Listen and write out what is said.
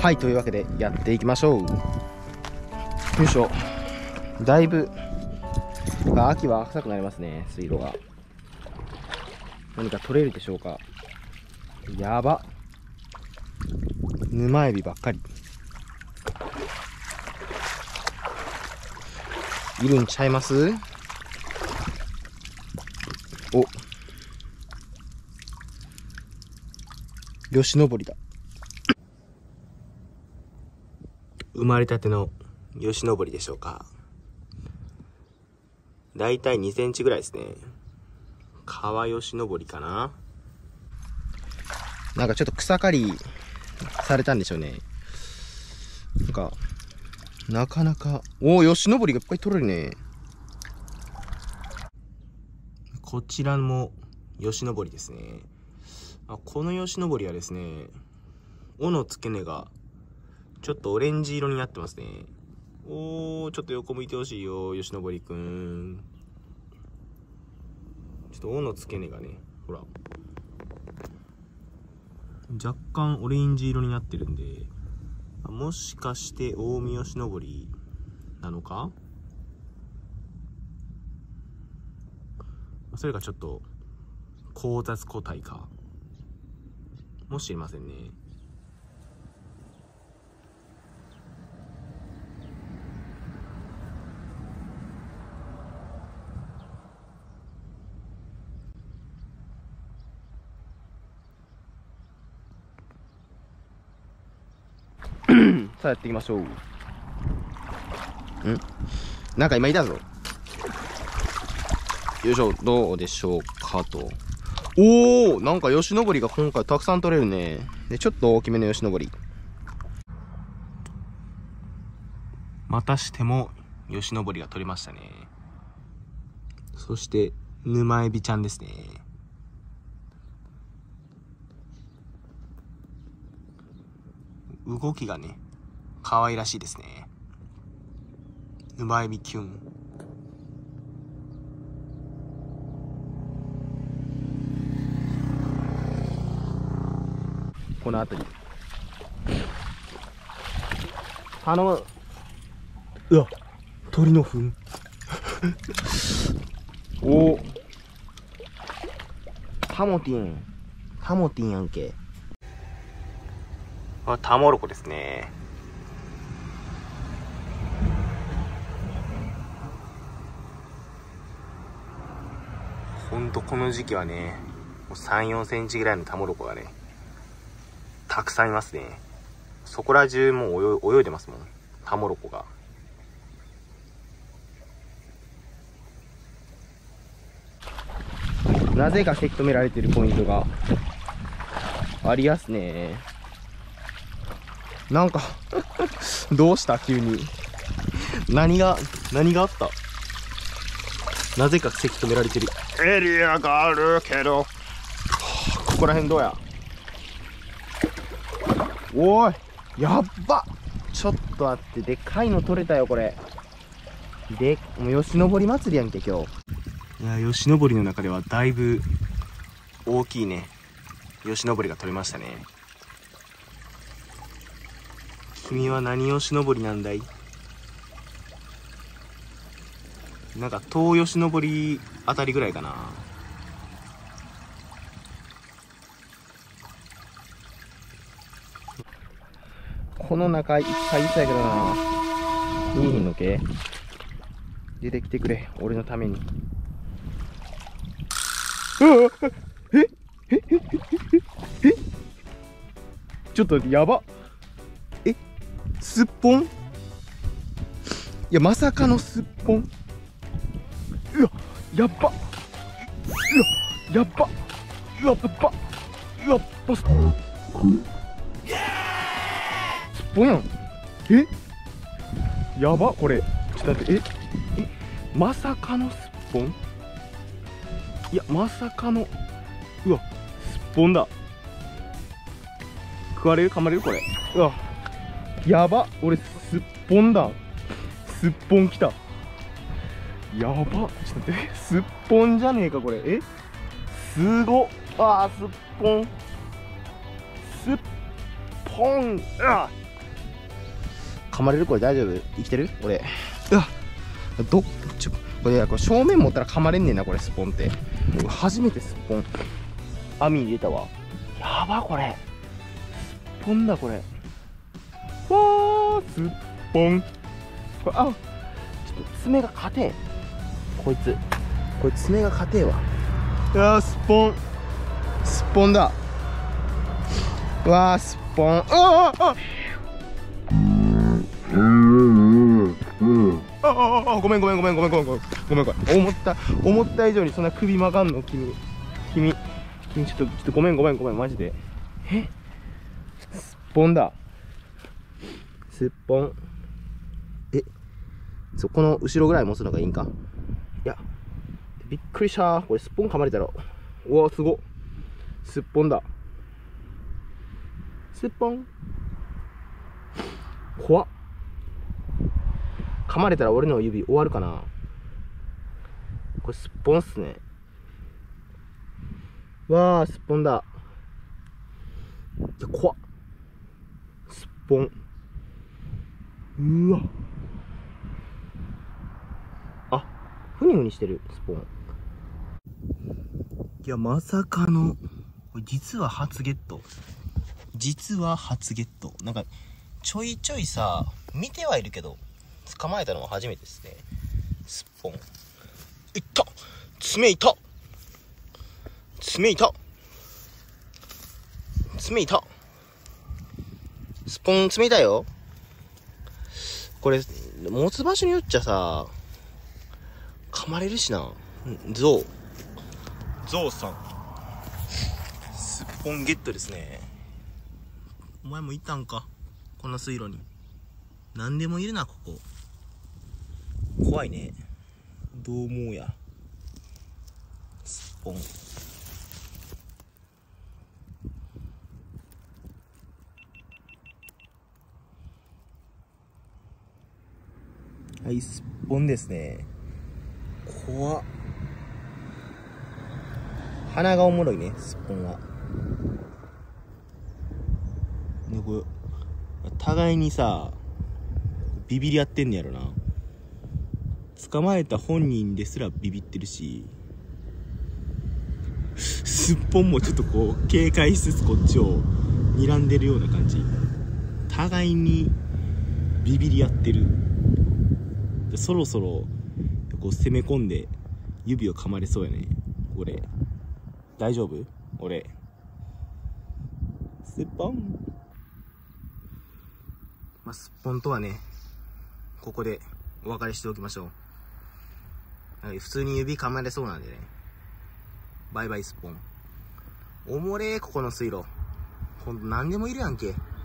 はい、というわけでやっていきましょう。よいしょ。だいぶ秋は浅くなりますね、水路が。何か取れるでしょうか。やば、沼エビばっかりいるんちゃいます？お、吉登りだ。生まれたての吉登りでしょうか。だいたい2センチぐらいですね。川吉登りかな。なんかちょっと草刈りされたんでしょうね。なかなか、おお、吉登りがいっぱい取れるね。こちらも吉登りですね。この吉登りはですね、尾の付け根がちょっとオレンジ色になってますね。おー、ちょっと横向いてほしいよ、吉登りくん。ちょっと尾の付け根がね、ほら、若干オレンジ色になってるんで、もしかして大見吉登りなのか。それがちょっと交雑個体かもしれませんね。さあやっていきましょう。なんか今いたぞ。よいしょ、どうでしょうかと。おお、なんか吉登りが今回たくさん取れるね。で、ちょっと大きめの吉登り。またしても吉登りが取れましたね。そして沼エビちゃんですね。動きがね、可愛らしいですね。沼エビキュン。この辺り頼む。うわ、鳥の糞おお、タモティンやんけ。タモロコですね。ほんとこの時期はね、もう3、4センチぐらいのタモロコがね、たくさんいますね。そこら中もう泳いでますもん、タモロコが。なぜかせき止められてるポイントがありやすね。なんかどうした急に。何があった。なぜかせき止められてるエリアがあるけど、ここら辺どうや。おい、やっば。ちょっと待って、でっかいの取れたよこれ。でもう吉登り祭りやんけ今日。いや、吉登りの中ではだいぶ大きいね吉登りが取れましたね。君は何吉登りなんだい。なんか東吉登りあたりぐらいかな。この中いっぱいいたけどな。いいのけ出てきてくれ、俺のために。えちょっとやば。すっぽん。いや、まさかのすっぽん。うわ、やっば。うわ、やっば。うわっば。うわっば。すっぽんやん。やば、これ。ちょっと待って、まさかのすっぽん。いや、まさかの。うわ、すっぽんだ。食われる、噛まれるこれ。うわ、やば、俺すっぽんだ。すっぽんきた。やば、ちょっと待って、すっぽんじゃねえかこれ。すごっ。すっぽん。すっぽん。 噛まれる？これ大丈夫？生きてる？俺。うわこれ正面持ったら噛まれんねんな、これ、スッポンって。初めてスッポン、網に入れたわ。やば、これ。スッポンだ、これ。わー、スッポン。これ、ちょっと爪が硬え。こいつ爪が硬えわ。うわー、スッポンだ。うわー、スッポン。ごめん。思った以上にそんな首曲がんの、君ちょっとごめん、マジで。スッポンだ。スッポン。この後ろぐらい持つのがいいんか。いや、びっくりした。これスッポン噛まれたら、うわ、すご。スッポンだ。スッポン。怖っ。噛まれたら俺の指終わるかな。これスッポンっすね。わー、スッポンだ。いや、怖っ。スッポン。うわ。ふにふにしてる、スポン。いや、まさかの、実は初ゲット。なんか、ちょいちょいさ、見てはいるけど、捕まえたのは初めてですね。スッポン。いった！爪いた！スポン爪いたよ。これ、持つ場所によっちゃさ、噛まれるしな。ゾウさん。スッポンゲットですね。お前もいたんか、この水路に。何でもいるな、ここ。怖いね。どう思うや。スッポン。はい、スッポンですね。怖っ。鼻がおもろいね、スッポンは。ね、これ互いにさ、ビビり合ってんねやろな。捕まえた本人ですらビビってるし、スッポンもちょっとこう警戒しつつこっちを睨んでるような感じ。互いにビビり合ってる。そろそろこう攻め込んで指を噛まれそうやね。俺大丈夫？俺スッポン。スッポンとはね、ここでお別れしておきましょう。普通に指噛まれそうなんでね。バイバイスッポン。おもれー、ここの水路。ほんと何でもいるやんけ。